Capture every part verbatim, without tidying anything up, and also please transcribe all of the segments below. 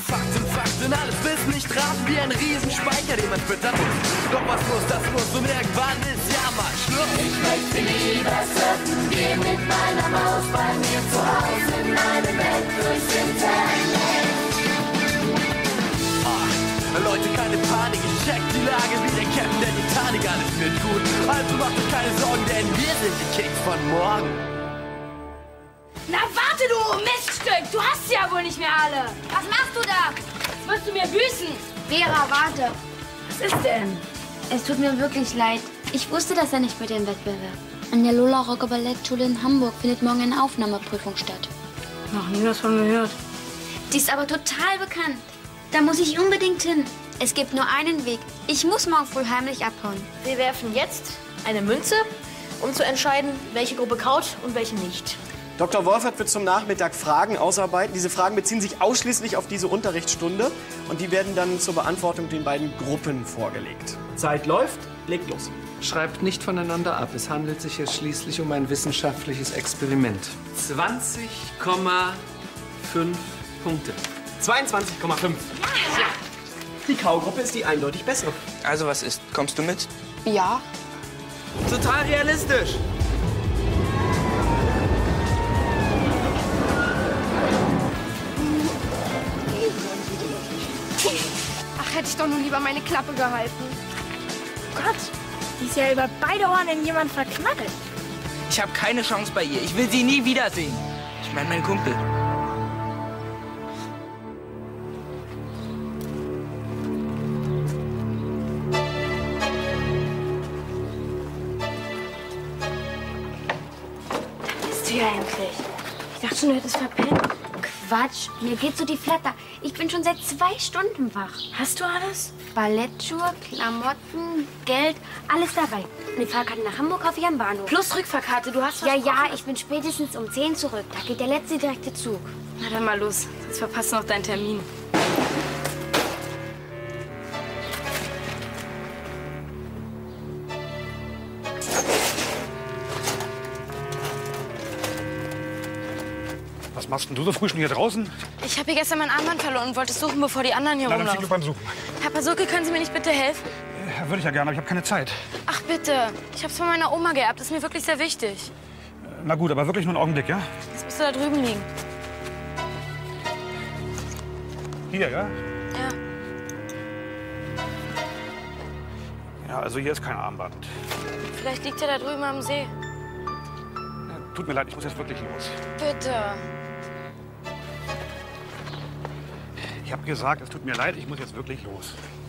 Fakten, Fakten, alles Wissen nicht raten wie ein Riesenspeicher, den man füttern muss. Doch was muss, das muss und irgendwann ist ja mal Schluss. Ich möchte lieber surfen gehen mit meiner Maus bei mir zu Hause in meine Welt durchs Internet. Ah, Leute, keine Panik, ich check die Lage wie der Captain der Titanic, alles wird gut. Also macht euch keine Sorgen, denn wir sind die Kicks von morgen. Na warte, du Miststück! Du hast sie ja wohl nicht mehr alle! Was machst du da? Jetzt wirst du mir büßen! Vera, warte. Was ist denn? Es tut mir wirklich leid. Ich wusste das ja nicht mit dem Wettbewerb. An der Lola Rocker Ballettschule in Hamburg findet morgen eine Aufnahmeprüfung statt. Noch nie was von gehört. Die ist aber total bekannt. Da muss ich unbedingt hin. Es gibt nur einen Weg. Ich muss morgen früh heimlich abhauen. Wir werfen jetzt eine Münze, um zu entscheiden, welche Gruppe kaut und welche nicht. Doktor Wolfert wird zum Nachmittag Fragen ausarbeiten. Diese Fragen beziehen sich ausschließlich auf diese Unterrichtsstunde und die werden dann zur Beantwortung den beiden Gruppen vorgelegt. Zeit läuft, legt los. Schreibt nicht voneinander ab. Es handelt sich hier schließlich um ein wissenschaftliches Experiment. zwanzig Komma fünf Punkte. zweiundzwanzig Komma fünf. Ja. Die Kaugruppe ist die eindeutig bessere. Also was ist? Kommst du mit? Ja. Total realistisch. Ach, hätte ich doch nur lieber meine Klappe gehalten. Gott, die ist ja über beide Ohren in jemand verknackelt. Ich habe keine Chance bei ihr. Ich will sie nie wiedersehen. Ich meine, mein Kumpel. Da bist du ja endlich. Ich dachte schon, du hättest verpennt. Quatsch, mir geht so die Flatter. Ich bin schon seit zwei Stunden wach. Hast du alles? Ballettschuhe, Klamotten, Geld, alles dabei. Eine Fahrkarte nach Hamburg kaufe ich am Bahnhof. Plus Rückfahrkarte, du hast was Ja, ja, drauf? ich bin spätestens um zehn zurück. Da geht der letzte direkte Zug. Na dann mal los, sonst verpasst du noch deinen Termin. Was machst denn du so früh schon hier draußen? Ich habe hier gestern mein Armband verloren und wollte es suchen, bevor die anderen hier Na, dann viel rumlaufen. Glück beim Suchen. Herr Pasulke, können Sie mir nicht bitte helfen? Ja, würde ich ja gerne, aber ich habe keine Zeit. Ach bitte, ich habe es von meiner Oma geerbt. Das ist mir wirklich sehr wichtig. Na gut, aber wirklich nur einen Augenblick, ja? Das müsste da drüben liegen. Hier, ja? Ja. Ja, also hier ist kein Armband. Vielleicht liegt er da drüben am See. Ja, tut mir leid, ich muss jetzt wirklich los. Bitte. Ich habe gesagt, es tut mir leid, ich muss jetzt wirklich los.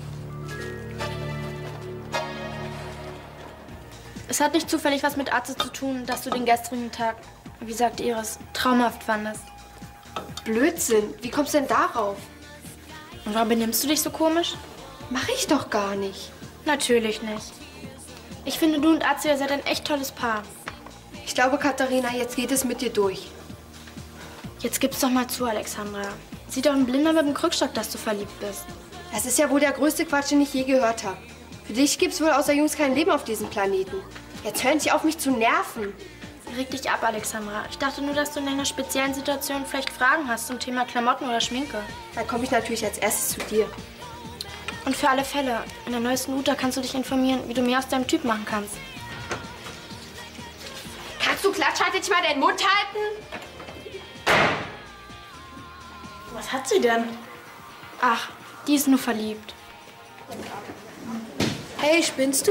Es hat nicht zufällig was mit Arzt zu tun, dass du den gestrigen Tag, wie sagt Iris, traumhaft fandest. Blödsinn. Wie kommst du denn darauf? Und warum benimmst du dich so komisch? Mach ich doch gar nicht. Natürlich nicht. Ich finde, du und Arzt, ihr seid ein echt tolles Paar. Ich glaube, Katharina, jetzt geht es mit dir durch. Jetzt gib's doch mal zu, Alexandra. Sieht doch ein Blinder mit dem Krückstock, dass du verliebt bist. Das ist ja wohl der größte Quatsch, den ich je gehört habe. Für dich gibt's wohl außer Jungs kein Leben auf diesem Planeten. Jetzt hören Sie auf, mich zu nerven. Reg dich ab, Alexandra. Ich dachte nur, dass du in einer speziellen Situation vielleicht Fragen hast zum Thema Klamotten oder Schminke. Dann komme ich natürlich als erstes zu dir. Und für alle Fälle, in der neuesten Uta kannst du dich informieren, wie du mehr aus deinem Typ machen kannst. Kannst du klatschhaltig mal deinen Mund halten? Was hat sie denn? Ach, die ist nur verliebt. Hey, spinnst du?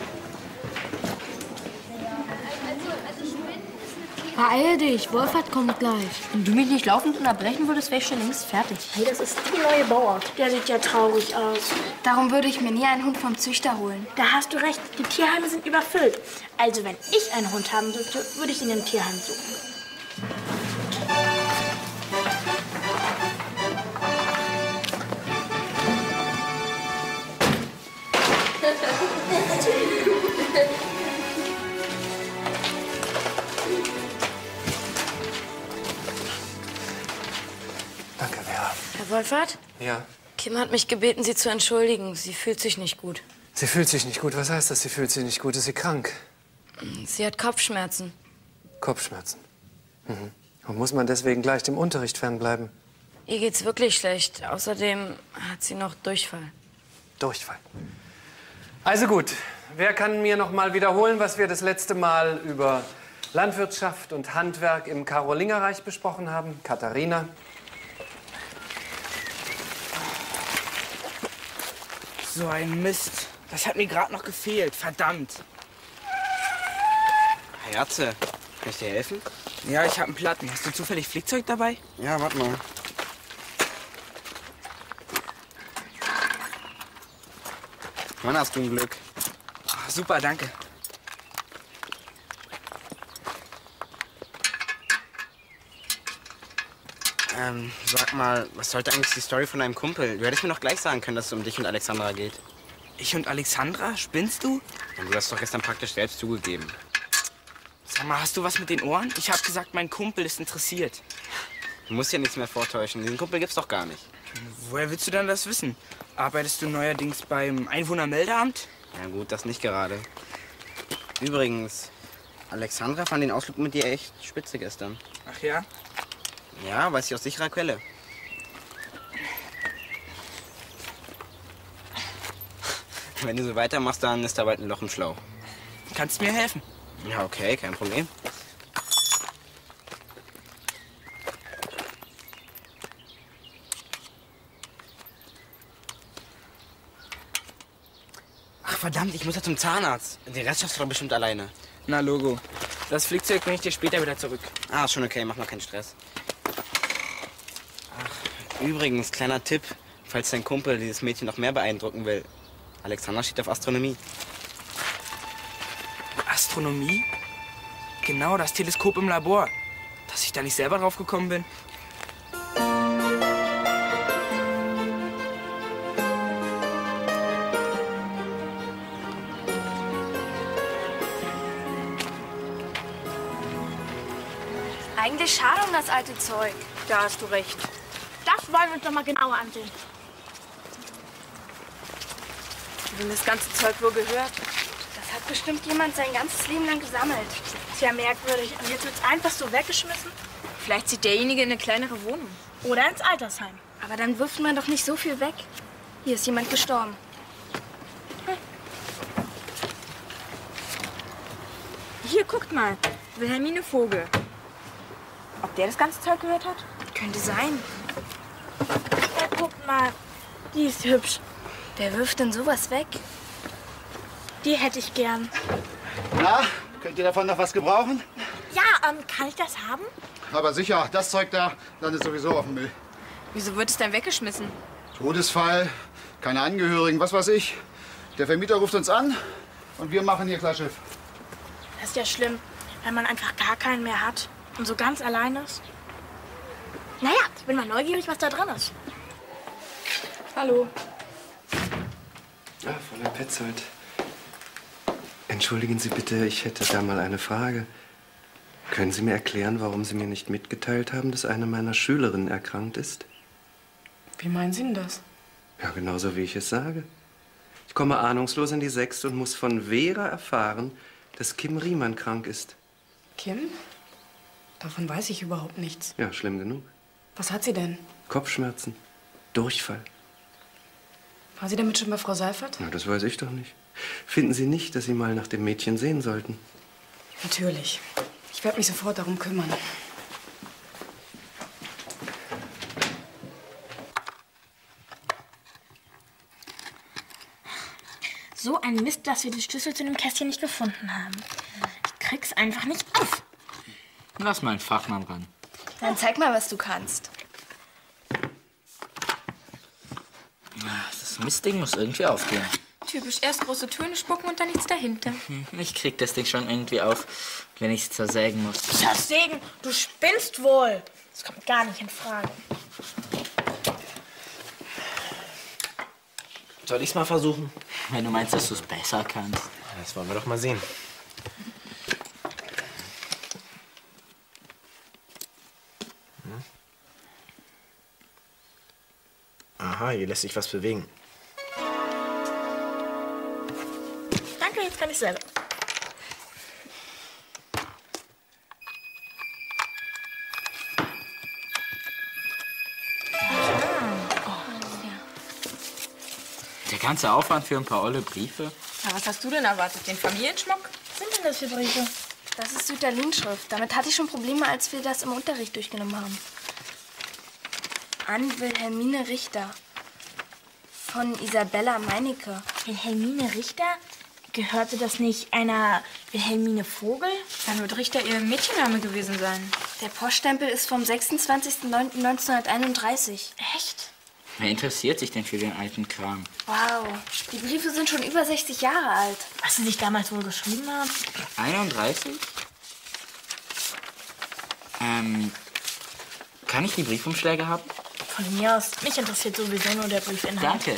Beeil dich, Wolfert kommt gleich. Wenn du mich nicht laufend unterbrechen würdest, wäre ich schon längst fertig. Hey, das ist die neue Bauart. Der sieht ja traurig aus. Darum würde ich mir nie einen Hund vom Züchter holen. Da hast du recht, die Tierheime sind überfüllt. Also wenn ich einen Hund haben dürfte, würde ich ihn im Tierheim suchen. Danke, Vera. Herr Wolfert? Ja. Kim hat mich gebeten, Sie zu entschuldigen. Sie fühlt sich nicht gut. Sie fühlt sich nicht gut. Was heißt das? Sie fühlt sich nicht gut. Ist sie krank? Sie hat Kopfschmerzen. Kopfschmerzen. Mhm. Und muss man deswegen gleich dem Unterricht fernbleiben? Ihr geht's wirklich schlecht. Außerdem hat sie noch Durchfall. Durchfall. Also gut, wer kann mir noch mal wiederholen, was wir das letzte Mal über Landwirtschaft und Handwerk im Karolingerreich besprochen haben? Katharina. So ein Mist. Das hat mir gerade noch gefehlt. Verdammt. Herr Ärzte, kann ich dir helfen? Ja, ich habe einen Platten. Hast du zufällig Flickzeug dabei? Ja, warte mal. Wann hast du ein Glück? Ach, super, danke. Ähm, sag mal, was sollte eigentlich die Story von deinem Kumpel? Du hättest mir noch gleich sagen können, dass es um dich und Alexandra geht. Ich und Alexandra? Spinnst du? Und du hast doch gestern praktisch selbst zugegeben. Sag mal, hast du was mit den Ohren? Ich hab gesagt, mein Kumpel ist interessiert. Du musst ja nichts mehr vortäuschen. Diesen Kumpel gibt's doch gar nicht. Woher willst du denn das wissen? Arbeitest du neuerdings beim Einwohnermeldeamt? Ja gut, das nicht gerade. Übrigens, Alexandra fand den Ausflug mit dir echt spitze gestern. Ach ja? Ja, weiß ich aus sicherer Quelle. Wenn du so weitermachst, dann ist da bald ein Loch im Schlauch. Kannst du mir helfen? Ja, okay, kein Problem. Ach verdammt, ich muss ja zum Zahnarzt. Den Rest schaffst du doch bestimmt alleine. Na, Logo. Das Flickzeug bringe ich dir später wieder zurück. Ah, ist schon okay, mach mal keinen Stress. Ach, übrigens, kleiner Tipp, falls dein Kumpel dieses Mädchen noch mehr beeindrucken will. Alexandra steht auf Astronomie. Astronomie? Genau, das Teleskop im Labor. Dass ich da nicht selber drauf gekommen bin. Eigentlich schade um das alte Zeug. Da hast du recht. Das wollen wir uns doch mal genauer ansehen. Wem das ganze Zeug wohl gehört? Das hat bestimmt jemand sein ganzes Leben lang gesammelt. Tja, merkwürdig. Und jetzt wird's einfach so weggeschmissen? Vielleicht zieht derjenige in eine kleinere Wohnung. Oder ins Altersheim. Aber dann wirft man doch nicht so viel weg. Hier ist jemand gestorben. Hm. Hier, guckt mal. Wilhelmine Vogel. Ob der das ganze Zeug gehört hat? Könnte sein. Ja, guckt mal. Die ist hübsch. Wer wirft denn sowas weg? Die hätte ich gern. Na, könnt ihr davon noch was gebrauchen? Ja, ähm, kann ich das haben? Aber sicher, das Zeug da landet sowieso auf dem Müll. Wieso wird es denn weggeschmissen? Todesfall, keine Angehörigen, was weiß ich. Der Vermieter ruft uns an und wir machen hier klar Schiff. Das ist ja schlimm, wenn man einfach gar keinen mehr hat und so ganz allein ist. Naja, ich bin mal neugierig, was da drin ist. Hallo. Ah, Fräulein Petzold. Entschuldigen Sie bitte, ich hätte da mal eine Frage. Können Sie mir erklären, warum Sie mir nicht mitgeteilt haben, dass eine meiner Schülerinnen erkrankt ist? Wie meinen Sie denn das? Ja, genauso wie ich es sage. Ich komme ahnungslos in die Sechste und muss von Vera erfahren, dass Kim Riemann krank ist. Kim? Davon weiß ich überhaupt nichts. Ja, schlimm genug. Was hat sie denn? Kopfschmerzen, Durchfall. War sie damit schon bei Frau Seifert? Na, das weiß ich doch nicht. Finden Sie nicht, dass Sie mal nach dem Mädchen sehen sollten? Natürlich. Ich werde mich sofort darum kümmern. So ein Mist, dass wir die Schlüssel zu dem Kästchen nicht gefunden haben. Ich krieg's einfach nicht auf. Lass mal einen Fachmann ran. Dann zeig mal, was du kannst. Das Mistding muss irgendwie aufgehen. Typisch, erst große Töne spucken und dann nichts dahinter. Ich krieg das Ding schon irgendwie auf, wenn ich es zersägen muss. Zersägen? Du spinnst wohl. Das kommt gar nicht in Frage. Soll ich's mal versuchen? Wenn du meinst, dass du es besser kannst. Das wollen wir doch mal sehen. Hm? Aha, hier lässt sich was bewegen. Danke, jetzt kann ich selber. ganze Aufwand für ein paar olle Briefe? Na, was hast du denn erwartet? Den Familienschmuck? Was sind denn das für Briefe? Das ist Sütterlin-Schrift. Damit hatte ich schon Probleme, als wir das im Unterricht durchgenommen haben. An Wilhelmine Richter. Von Isabella Meinecke. Wilhelmine Richter? Gehörte das nicht einer Wilhelmine Vogel? Dann wird Richter ihr Mädchenname gewesen sein. Der Poststempel ist vom sechsundzwanzigsten neunten neunzehnhunderteinunddreißig. Echt? Wer interessiert sich denn für den alten Kram? Wow, die Briefe sind schon über sechzig Jahre alt. Was sie sich damals wohl geschrieben haben? einunddreißig? Ähm, kann ich die Briefumschläge haben? Von mir aus. Mich interessiert sowieso nur der Briefinhalt. Danke.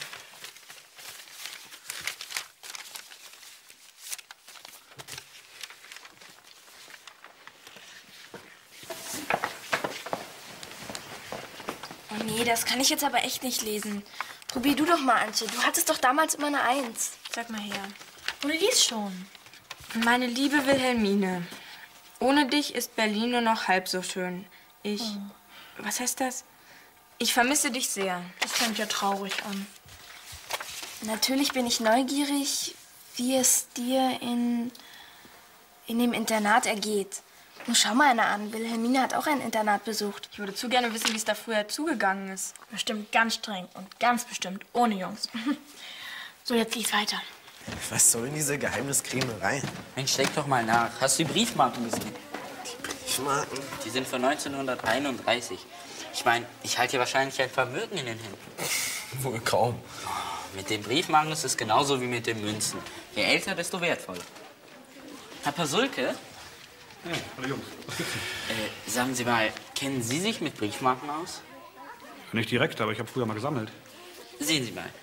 Oh nee, das kann ich jetzt aber echt nicht lesen. Probier du doch mal, Antje. Du hattest doch damals immer eine Eins. Sag mal her. Und du liest schon. Meine liebe Wilhelmine, ohne dich ist Berlin nur noch halb so schön. Ich... Oh. Was heißt das? Ich vermisse dich sehr. Das fängt ja traurig an. Natürlich bin ich neugierig, wie es dir in, in dem Internat ergeht. Nun schau mal einer an. Wilhelmine hat auch ein Internat besucht. Ich würde zu gerne wissen, wie es da früher zugegangen ist. Bestimmt ganz streng und ganz bestimmt ohne Jungs. So, jetzt geht's weiter. Was soll denn diese Geheimniskrämerei? Mensch, denk doch mal nach. Hast du die Briefmarken gesehen? Die Briefmarken? Die sind von neunzehnhunderteinunddreißig. Ich meine, ich halte hier wahrscheinlich ein Vermögen in den Händen. Wohl kaum. Mit den Briefmarken ist es genauso wie mit den Münzen. Je älter, desto wertvoller. Herr Pasulke? Ja, hallo Jungs, was gibt's denn? Äh, sagen Sie mal, kennen Sie sich mit Briefmarken aus? Nicht direkt, aber ich habe früher mal gesammelt. Sehen Sie mal.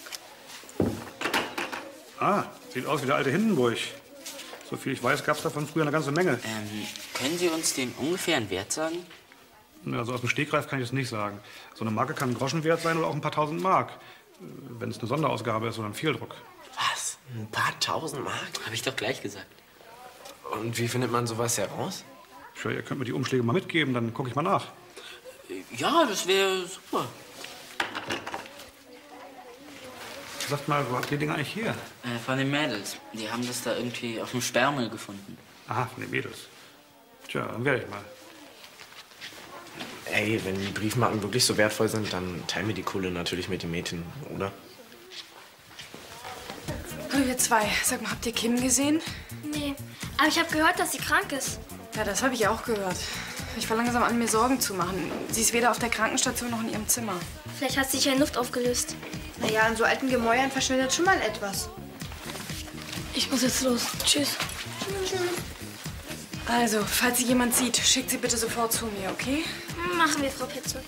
Ah, sieht aus wie der alte Hindenburg. So viel ich weiß, gab es davon früher eine ganze Menge. Ähm, können Sie uns den ungefähren Wert sagen? Also aus dem Stegreif kann ich das nicht sagen. So eine Marke kann ein Groschen wert sein oder auch ein paar tausend Mark. Wenn es eine Sonderausgabe ist oder ein Fehldruck. Was? Ein paar tausend Mark? Habe ich doch gleich gesagt. Und wie findet man sowas heraus? Tja, ihr könnt mir die Umschläge mal mitgeben, dann gucke ich mal nach. Ja, das wäre super. Sagt mal, wo habt ihr Dinge eigentlich her? Äh, von den Mädels. Die haben das da irgendwie auf dem Sperrmüll gefunden. Aha, von den Mädels. Tja, dann werde ich mal. Ey, wenn die Briefmarken wirklich so wertvoll sind, dann teilen wir die Kohle natürlich mit den Mädchen, oder? Hallo, ihr zwei. Sag mal, habt ihr Kim gesehen? Nee, aber ich habe gehört, dass sie krank ist. Ja, das habe ich auch gehört. Ich fange langsam an, mir Sorgen zu machen. Sie ist weder auf der Krankenstation noch in ihrem Zimmer. Vielleicht hat sich ja in Luft aufgelöst. Naja, an so alten Gemäuern verschwindet schon mal etwas. Ich muss jetzt los. Tschüss. Tschüss. Also, falls sie jemand sieht, schickt sie bitte sofort zu mir, okay? Machen wir, Frau Petzold.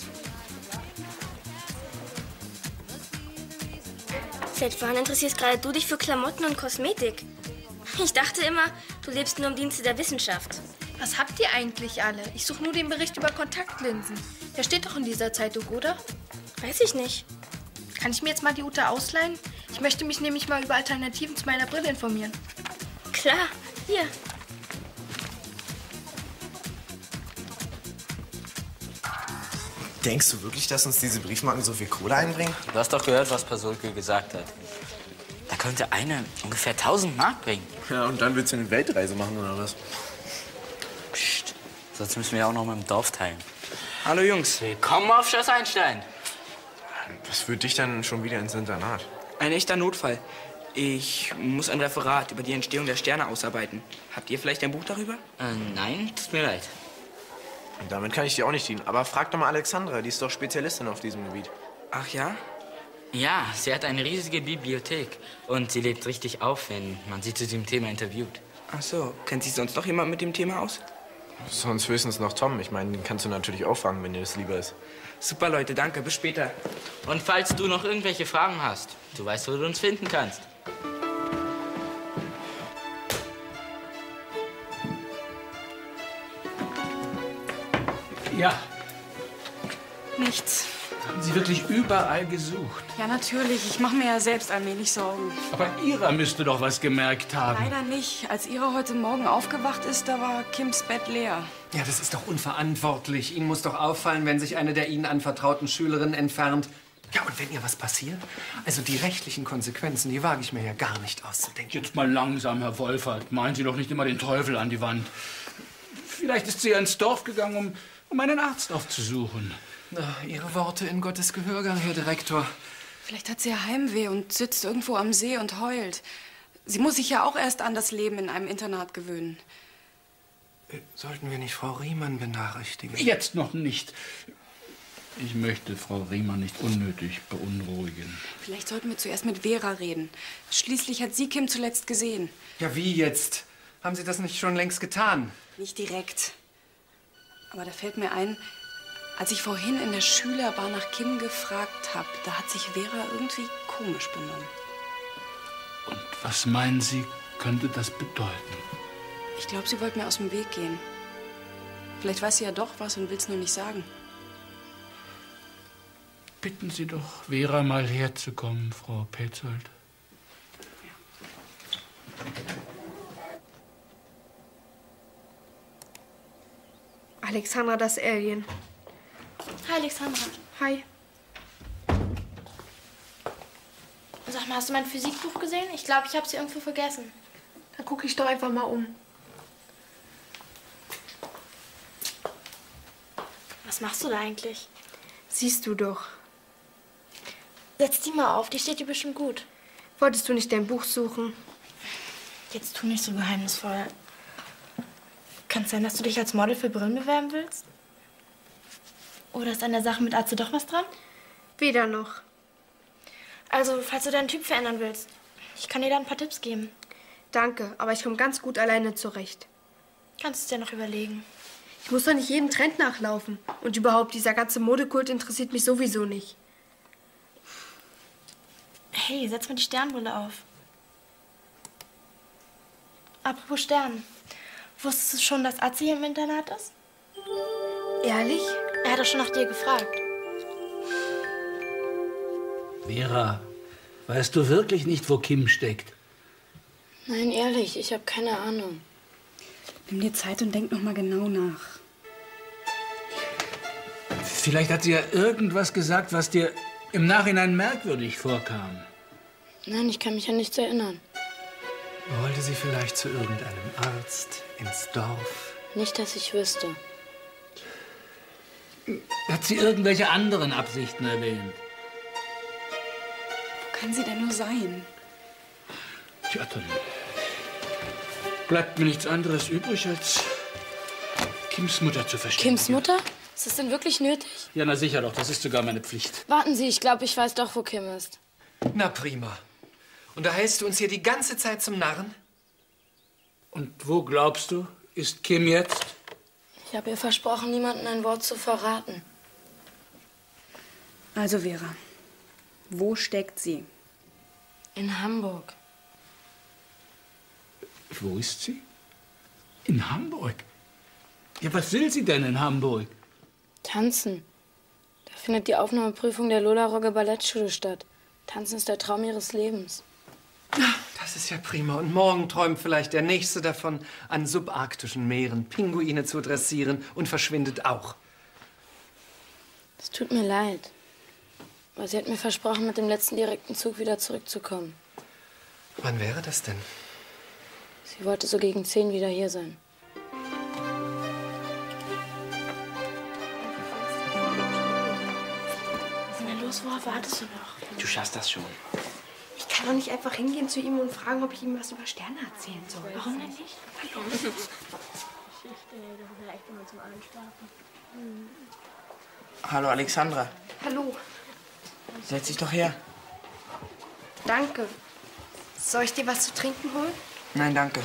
Seit wann interessierst gerade du dich für Klamotten und Kosmetik? Ich dachte immer, du lebst nur im Dienste der Wissenschaft. Was habt ihr eigentlich alle? Ich suche nur den Bericht über Kontaktlinsen. Der steht doch in dieser Zeitung, oder? Weiß ich nicht. Kann ich mir jetzt mal die Ute ausleihen? Ich möchte mich nämlich mal über Alternativen zu meiner Brille informieren. Klar, hier. Denkst du wirklich, dass uns diese Briefmarken so viel Kohle einbringen? Du hast doch gehört, was Pasulke gesagt hat. Da könnte eine ungefähr tausend Mark bringen. Ja, und dann willst du eine Weltreise machen, oder was? Psst, sonst müssen wir ja auch noch mit dem Dorf teilen. Hallo Jungs. Willkommen auf Schloss Einstein. Was führt dich dann schon wieder ins Internat? Ein echter Notfall. Ich muss ein Referat über die Entstehung der Sterne ausarbeiten. Habt ihr vielleicht ein Buch darüber? Äh, nein, tut mir leid. Damit kann ich dir auch nicht dienen. Aber frag doch mal Alexandra, die ist doch Spezialistin auf diesem Gebiet. Ach ja? Ja, sie hat eine riesige Bibliothek. Und sie lebt richtig auf, wenn man sie zu diesem Thema interviewt. Ach so, kennt sich sonst noch jemand mit dem Thema aus? Sonst höchstens noch Tom. Ich meine, den kannst du natürlich auch fragen, wenn dir das lieber ist. Super, Leute, danke. Bis später. Und falls du noch irgendwelche Fragen hast, du weißt, wo du uns finden kannst. Ja. Nichts. Haben Sie wirklich überall gesucht? Ja, natürlich. Ich mache mir ja selbst allmählich Sorgen. Aber Ira müsste doch was gemerkt haben. Leider nicht. Als Ira heute Morgen aufgewacht ist, da war Kims Bett leer. Ja, das ist doch unverantwortlich. Ihnen muss doch auffallen, wenn sich eine der Ihnen anvertrauten Schülerinnen entfernt. Ja, und wenn ihr was passiert? Also die rechtlichen Konsequenzen, die wage ich mir ja gar nicht auszudenken. Jetzt mal langsam, Herr Wolfert. Malen Sie doch nicht immer den Teufel an die Wand. Vielleicht ist sie ja ins Dorf gegangen, um, um einen Arzt aufzusuchen. Na, Ihre Worte in Gottes Gehörgang, Herr Direktor. Vielleicht hat sie ja Heimweh und sitzt irgendwo am See und heult. Sie muss sich ja auch erst an das Leben in einem Internat gewöhnen. Sollten wir nicht Frau Riemann benachrichtigen? Jetzt noch nicht. Ich möchte Frau Riemann nicht unnötig beunruhigen. Vielleicht sollten wir zuerst mit Vera reden. Schließlich hat sie Kim zuletzt gesehen. Ja, wie jetzt? Haben Sie das nicht schon längst getan? Nicht direkt. Aber da fällt mir ein, als ich vorhin in der Schülerbar nach Kim gefragt habe, da hat sich Vera irgendwie komisch benommen. Und was meinen Sie, könnte das bedeuten? Ich glaube, sie wollte mir aus dem Weg gehen. Vielleicht weiß sie ja doch was und will es nur nicht sagen. Bitten Sie doch Vera mal herzukommen, Frau Petzold. Alexandra, das Alien. Hi, Alexandra. Hi. Sag mal, hast du mein Physikbuch gesehen? Ich glaube, ich habe sie irgendwo vergessen. Dann gucke ich doch einfach mal um. Was machst du da eigentlich? Siehst du doch. Setz die mal auf, die steht dir bestimmt gut. Wolltest du nicht dein Buch suchen? Jetzt tu nicht so geheimnisvoll. Kann es sein, dass du dich als Model für Brillen bewerben willst? Oder ist an der Sache mit Atze doch was dran? Weder noch. Also, falls du deinen Typ verändern willst, ich kann dir da ein paar Tipps geben. Danke, aber ich komme ganz gut alleine zurecht. Kannst du es dir noch überlegen. Ich muss doch nicht jedem Trend nachlaufen. Und überhaupt, dieser ganze Modekult interessiert mich sowieso nicht. Hey, setz mal die Sternbrille auf. Apropos Stern. Wusstest du schon, dass Atze hier im Internat ist? Ehrlich? Er hat doch schon nach dir gefragt. Vera, weißt du wirklich nicht, wo Kim steckt? Nein, ehrlich, ich habe keine Ahnung. Nimm dir Zeit und denk noch mal genau nach. Vielleicht hat sie ja irgendwas gesagt, was dir im Nachhinein merkwürdig vorkam. Nein, ich kann mich an nichts erinnern. Wollte sie vielleicht zu irgendeinem Arzt ins Dorf? Nicht, dass ich wüsste. Hat sie irgendwelche anderen Absichten erwähnt? Wo kann sie denn nur sein? Tja, dann bleibt mir nichts anderes übrig, als Kims Mutter zu verstehen. Kims Mutter? Ist das denn wirklich nötig? Ja, na sicher doch. Das ist sogar meine Pflicht. Warten Sie, ich glaube, ich weiß doch, wo Kim ist. Na prima. Und da hältst du uns hier die ganze Zeit zum Narren? Und wo, glaubst du, ist Kim jetzt? Ich habe ihr versprochen, niemandem ein Wort zu verraten. Also, Vera, wo steckt sie? In Hamburg. Wo ist sie? In Hamburg? Ja, was will sie denn in Hamburg? Tanzen. Da findet die Aufnahmeprüfung der Lola Rogge Ballettschule statt. Tanzen ist der Traum ihres Lebens. Das ist ja prima. Und morgen träumt vielleicht der Nächste davon, an subarktischen Meeren Pinguine zu dressieren und verschwindet auch. Es tut mir leid. Aber sie hat mir versprochen, mit dem letzten direkten Zug wieder zurückzukommen. Wann wäre das denn? Sie wollte so gegen zehn wieder hier sein. Was ist denn los? Worauf wartest du noch? Du schaffst das schon. Ich kann doch nicht einfach hingehen zu ihm und fragen, ob ich ihm was über Sterne erzählen soll. Warum denn nicht? Hallo. Geschichte, das ist ja echt immer zum Einschlafen. Hm. Hallo, Alexandra. Hallo. Setz dich doch her. Danke. Soll ich dir was zu trinken holen? Nein, danke.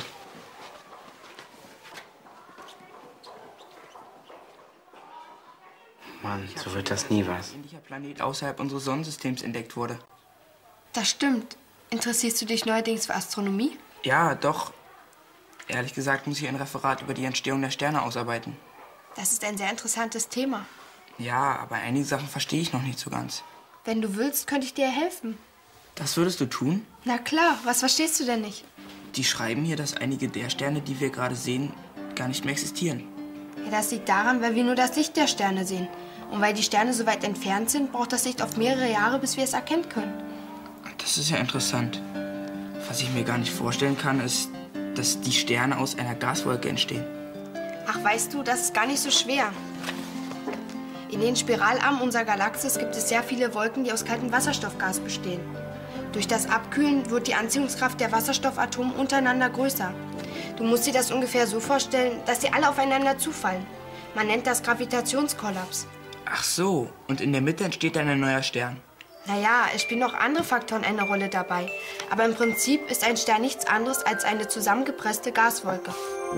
Mann, so wird das nie was. Ein ähnlicher Planet außerhalb unseres Sonnensystems entdeckt wurde. Das stimmt. Interessierst du dich neuerdings für Astronomie? Ja, doch. Ehrlich gesagt muss ich ein Referat über die Entstehung der Sterne ausarbeiten. Das ist ein sehr interessantes Thema. Ja, aber einige Sachen verstehe ich noch nicht so ganz. Wenn du willst, könnte ich dir helfen. Das würdest du tun? Na klar, was verstehst du denn nicht? Die schreiben hier, dass einige der Sterne, die wir gerade sehen, gar nicht mehr existieren. Ja, das liegt daran, weil wir nur das Licht der Sterne sehen. Und weil die Sterne so weit entfernt sind, braucht das Licht oft mehrere Jahre, bis wir es erkennen können. Das ist ja interessant. Was ich mir gar nicht vorstellen kann, ist, dass die Sterne aus einer Gaswolke entstehen. Ach, weißt du, das ist gar nicht so schwer. In den Spiralarmen unserer Galaxis gibt es sehr viele Wolken, die aus kaltem Wasserstoffgas bestehen. Durch das Abkühlen wird die Anziehungskraft der Wasserstoffatome untereinander größer. Du musst dir das ungefähr so vorstellen, dass sie alle aufeinander zufallen. Man nennt das Gravitationskollaps. Ach so, und in der Mitte entsteht dann ein neuer Stern. Naja, es spielen noch andere Faktoren eine Rolle dabei. Aber im Prinzip ist ein Stern nichts anderes als eine zusammengepresste Gaswolke.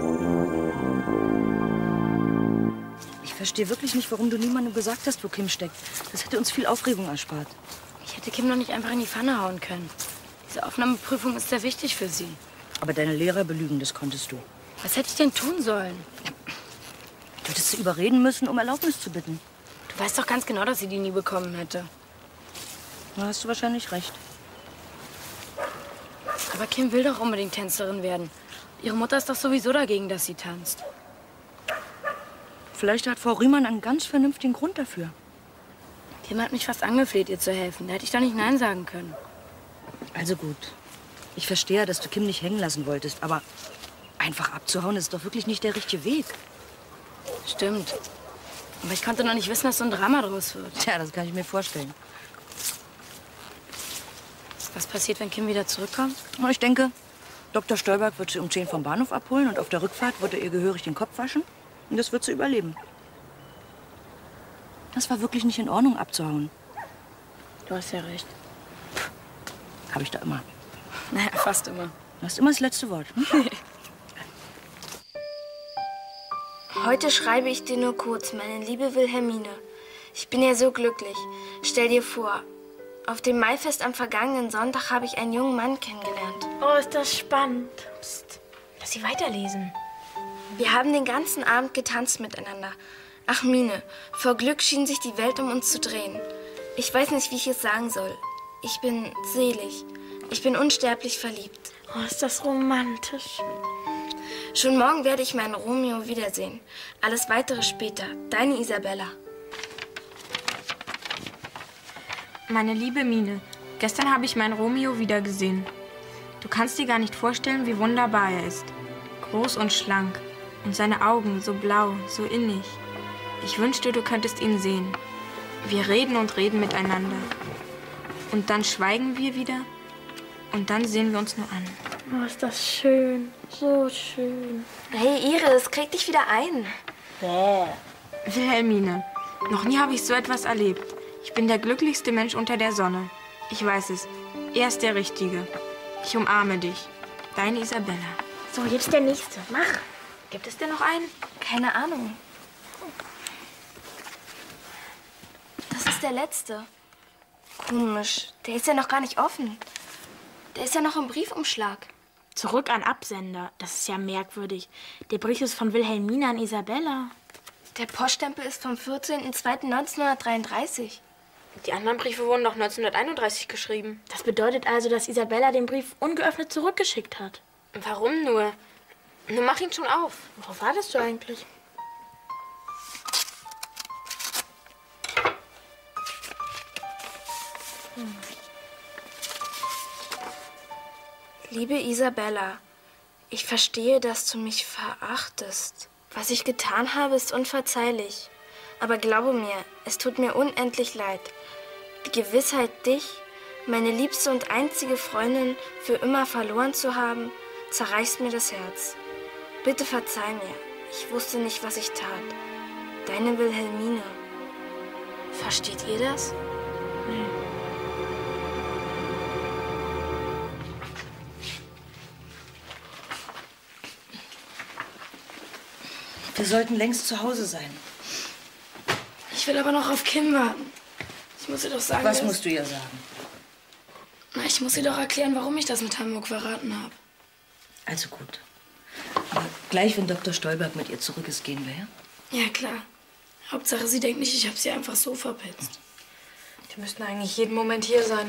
Ich verstehe wirklich nicht, warum du niemandem gesagt hast, wo Kim steckt. Das hätte uns viel Aufregung erspart. Ich hätte Kim noch nicht einfach in die Pfanne hauen können. Diese Aufnahmeprüfung ist sehr wichtig für sie. Aber deine Lehrer belügen, das konntest du. Was hätte ich denn tun sollen? Du hättest sie überreden müssen, um Erlaubnis zu bitten. Du weißt doch ganz genau, dass sie die nie bekommen hätte. Da hast du wahrscheinlich recht. Aber Kim will doch unbedingt Tänzerin werden. Ihre Mutter ist doch sowieso dagegen, dass sie tanzt. Vielleicht hat Frau Riemann einen ganz vernünftigen Grund dafür. Kim hat mich fast angefleht, ihr zu helfen. Da hätte ich doch nicht Nein sagen können. Also gut. Ich verstehe, dass du Kim nicht hängen lassen wolltest, aber einfach abzuhauen ist doch wirklich nicht der richtige Weg. Stimmt. Aber ich konnte noch nicht wissen, dass so ein Drama draus wird. Tja, das kann ich mir vorstellen. Was passiert, wenn Kim wieder zurückkommt? Ich denke, Doktor Stolberg wird sie um zehn vom Bahnhof abholen und auf der Rückfahrt wird er ihr gehörig den Kopf waschen. Und das wird sie überleben. Das war wirklich nicht in Ordnung, abzuhauen. Du hast ja recht. Habe ich da immer. Naja, fast immer. Du hast immer das letzte Wort. Hm? Heute schreibe ich dir nur kurz, meine liebe Wilhelmine. Ich bin ja so glücklich. Stell dir vor, auf dem Maifest am vergangenen Sonntag habe ich einen jungen Mann kennengelernt. Oh, ist das spannend. Psst, lass sie weiterlesen. Wir haben den ganzen Abend getanzt miteinander. Ach, Mine, vor Glück schien sich die Welt um uns zu drehen. Ich weiß nicht, wie ich es sagen soll. Ich bin selig. Ich bin unsterblich verliebt. Oh, ist das romantisch. Schon morgen werde ich meinen Romeo wiedersehen. Alles Weitere später. Deine Isabella. Meine liebe Mine, gestern habe ich meinen Romeo wiedergesehen. Du kannst dir gar nicht vorstellen, wie wunderbar er ist. Groß und schlank. Und seine Augen so blau, so innig. Ich wünschte, du könntest ihn sehen. Wir reden und reden miteinander. Und dann schweigen wir wieder. Und dann sehen wir uns nur an. Oh, ist das schön. So schön. Hey, Iris, krieg dich wieder ein. Bäh. Wilhelmine, noch nie habe ich so etwas erlebt. Ich bin der glücklichste Mensch unter der Sonne. Ich weiß es. Er ist der Richtige. Ich umarme dich. Deine Isabella. So, jetzt der nächste. Mach. Gibt es denn noch einen? Keine Ahnung. Das ist der letzte. Komisch. Der ist ja noch gar nicht offen. Der ist ja noch im Briefumschlag. Zurück an Absender. Das ist ja merkwürdig. Der Brief ist von Wilhelmine an Isabella. Der Poststempel ist vom vierzehnten zweiten neunzehnhundertdreiunddreißig. Die anderen Briefe wurden noch neunzehnhunderteinunddreißig geschrieben. Das bedeutet also, dass Isabella den Brief ungeöffnet zurückgeschickt hat. Warum nur? Nun mach ihn schon auf. Worauf wartest du eigentlich? Hm. Liebe Isabella, ich verstehe, dass du mich verachtest. Was ich getan habe, ist unverzeihlich. Aber glaube mir, es tut mir unendlich leid. Die Gewissheit, dich, meine liebste und einzige Freundin, für immer verloren zu haben, zerreißt mir das Herz. Bitte verzeih mir. Ich wusste nicht, was ich tat. Deine Wilhelmine. Versteht ihr das? Nee. Wir sollten längst zu Hause sein. Ich will aber noch auf Kim warten. Ich muss ihr doch sagen, Was dass... musst du ihr sagen? Na, ich muss ihr doch erklären, warum ich das mit Hamburg verraten habe. Also gut. Aber gleich, wenn Doktor Stolberg mit ihr zurück ist, gehen wir, ja? Ja, klar. Hauptsache, sie denkt nicht, ich habe sie einfach so verpetzt. Die müssten eigentlich jeden Moment hier sein.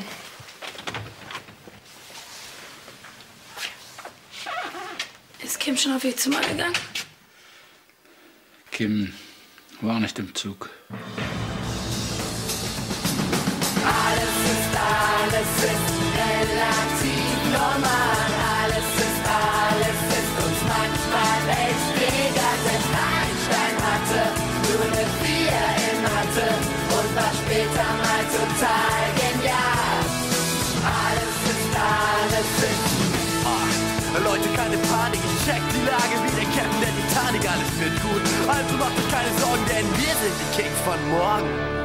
Ist Kim schon auf ihr Zimmer gegangen? Kim war nicht im Zug. ist relativ normal. Alles ist, alles ist uns manchmal echt egal. Selbst Einstein hatte nur eine vier in Mathe und war später mal total genial. Alles ist, alles ist. Oh, Leute, keine Panik, ich check die Lage wie der Captain der Titanic. Alles wird gut, also macht euch keine Sorgen, denn wir sind die Kings von morgen.